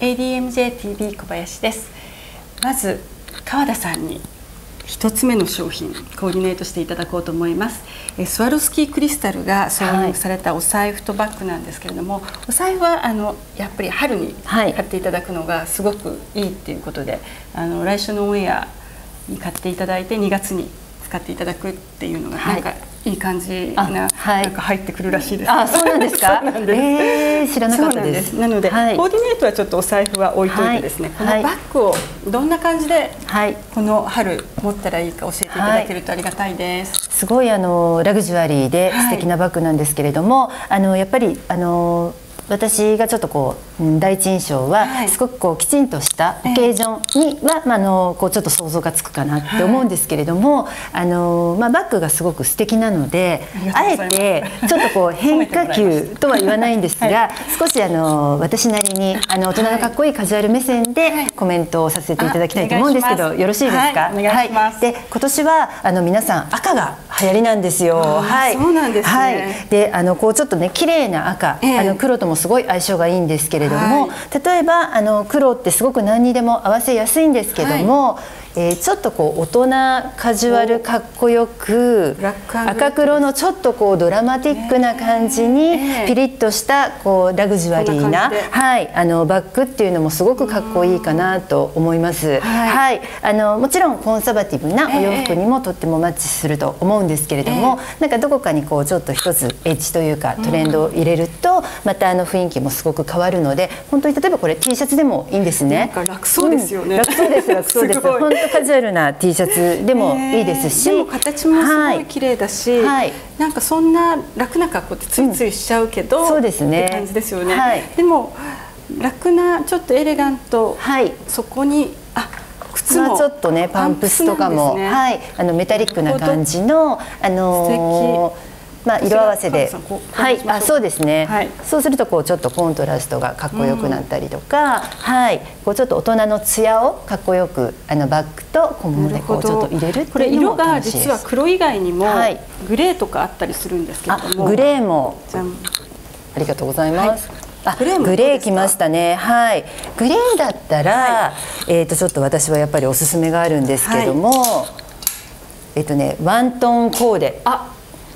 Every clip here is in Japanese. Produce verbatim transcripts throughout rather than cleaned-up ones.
エーディーエムジェーティービー 小林です。まず川田さんに一つ目の商品コーディネートしていただこうと思います。えスワロスキークリスタルが挿入されたお財布とバッグなんですけれども、はい、お財布はあのやっぱり春に買っていただくのがすごくいいっていうことで、あの来週のオンエアに買っていただいてにがつに使っていただくっていうのがなんか、はい、いい感じな、はい、なんか入ってくるらしいです。 あ、そうなんですか。そうなんです。えー、知らなかったです。 なので、はい、コーディネートはちょっとお財布は置いといてですね、はい、このバッグをどんな感じで、はい、この春持ったらいいか教えていただけるとありがたいです。 はい、すごいあのラグジュアリーで素敵なバッグなんですけれども、はい、あのやっぱりあの私がちょっとこう第一印象は、はい、すごくこうきちんとしたオケージョンには、えー、まあ、あのこうちょっと想像がつくかなって思うんですけれども、はい、あのまあ、バッグがすごく素敵なので、あえてちょっとこう変化球とは言わないんですが、はい、少しあの私なりにあの大人のかっこいいカジュアル目線でコメントをさせていただきたいと思うんですけど、よろしいですか。 お願いします。 で、今年はあの皆さん赤が流行りなんですよ。はい。 そうなんですね。 はい。で、あのこうちょっとね綺麗な赤、えー、あの黒ともすごい相性がいいんですけれども、はい、例えばあの黒ってすごく何にでも合わせやすいんですけども、はい、えー、ちょっとこう大人カジュアルかっこよく赤黒のちょっとこうドラマティックな感じにピリッとしたこうラグジュアリーな、はい、あのバッグっていうのもすごくかっこいいかなと思います。はい、はい、あのもちろんコンサバティブなお洋服にもとってもマッチすると思うんですけれども、なんかどこかにこうちょっと一つエッジというかトレンドを入れるとまたあの雰囲気もすごく変わるので、本当に例えばこれ T シャツでもいいんですね。 なんか楽そうですよね。 うん、楽そうです楽そうです。本当カジュアルな T シャツでもいいですし、 でも形もすごい綺麗だし、はい、なんかそんな楽な格好ってついついしちゃうけど、うん、そうですね、って感じですよね。はい、でも楽なちょっとエレガント、はい、そこにあ靴もちょっとねパンプスとかも、ね、はい、あのメタリックな感じのあのーまあ色合わせで、はい、あ、そうですね。はい、そうするとこうちょっとコントラストがかっこよくなったりとか、うん、はい、こうちょっと大人の艶をかっこよくあのバッグと小物でこうちょっと入れるっていうのも楽しいです。 これ色が実は黒以外にもグレーとかあったりするんですけれども、 グレーもありがとうございます。はい、あ、グレーもグレーきましたね。はい、グレーだったら、はい、えっとちょっと私はやっぱりおすすめがあるんですけども、はい、えっとねワントーンコーデ。あ、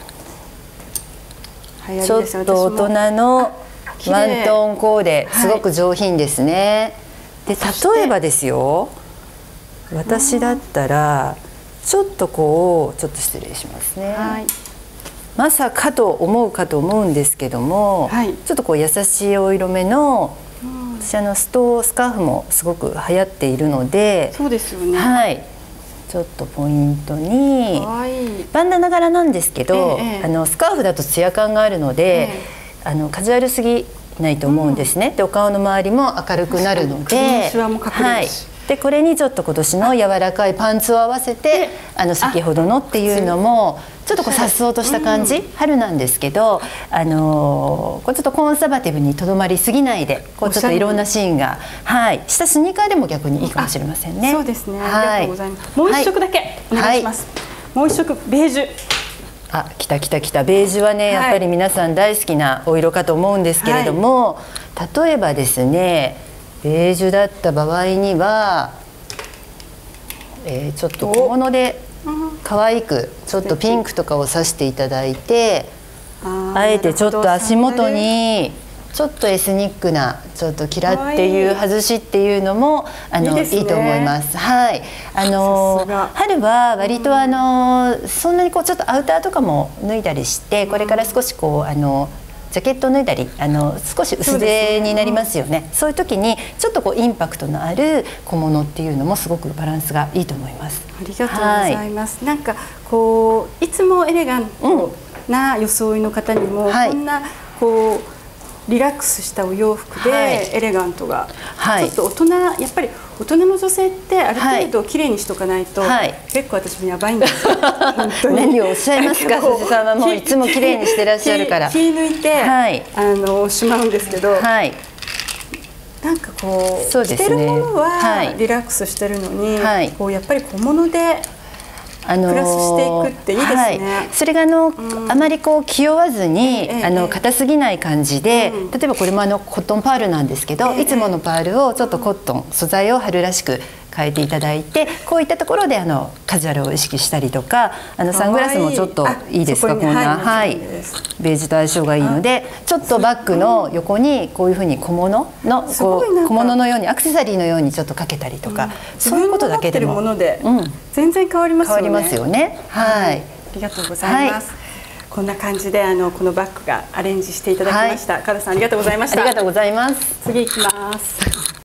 ちょっと大人のワントーンコーデ、すごく上品ですね。で、例えばですよ、私だったらちょっとこうちょっと失礼しますね、はい、まさかと思うかと思うんですけども、はい、ちょっとこう優しいお色目の、うん、私あのストスカーフもすごく流行っているので、 そうですよね、 はい、ちょっとポイントにバンダナ柄なんですけど、ええ、あのスカーフだとツヤ感があるので、え、あのカジュアルすぎないと思うんですね。うん、でお顔の周りも明るくなるので、はい、でこれにちょっと今年の柔らかいパンツを合わせて、あの先ほどのっていうのもちょっとこう颯爽とした感じ、うん、春なんですけど、あのー、こうちょっとコンサバティブにとどまりすぎないで、こうちょっといろんなシーンが、はい、下スニーカーでも逆にいいかもしれませんね。 そうですね。ありがとうございます。もう一色だけお願いします。はい、もう一色ベージュ。 あ、きたきたきた。ベージュはね、やっぱり皆さん大好きなお色かと思うんですけれども、はい、例えばですね、ベージュだった場合には、えー、ちょっと小物で可愛くちょっとピンクとかを刺していただいて、あえてちょっと足元にちょっとエスニックなちょっとキラっていう外しっていうのもあのいいと思います。はい、あの春は割とあのそんなにこうちょっとアウターとかも脱いだりして、これから少しこうあのジャケットを脱いだり、あの少し薄手になりますよね。そういう時にちょっとこうインパクトのある小物っていうのもすごくバランスがいいと思います。 ありがとうございます。はい、なんかこういつもエレガントな装いの方にも、はい、こんなこうリラックスしたお洋服でエレガントが、はい、ちょっと大人、やっぱり大人の女性ってある程度綺麗にしとかないと、はい、結構私もやばいんですよ。 何をおっしゃいますか、鈴さんはもういつも綺麗にしてらっしゃるから。 気抜いて、はい、あのしまうんですけど、はい、なんかこう、そうですね、着てるものはリラックスしてるのに、はい、こうやっぱり小物であのー、 プラスしていくっていいですね。はい、 それがあの、うん、あまりこう気負わずに、ええ、あの硬すぎない感じで、うん、例えばこれもあのコットンパールなんですけど、え、いつものパールをちょっとコットン、素材を春らしく変えていただいて、こういったところであのカジュアルを意識したりとか、あのサングラスもちょっといいですか、こんな、はい、ベージュと相性がいいので、ちょっとバッグの横にこういうふうに小物のこう小物のようにアクセサリーのようにちょっとかけたりとか、うん、そういうことだけでも全然変わりますよね。 変わりますよね。はい、 ありがとうございます。はい、こんな感じであのこのバッグがアレンジしていただきました。川田さんありがとうございました。 ありがとうございます。 次行きます。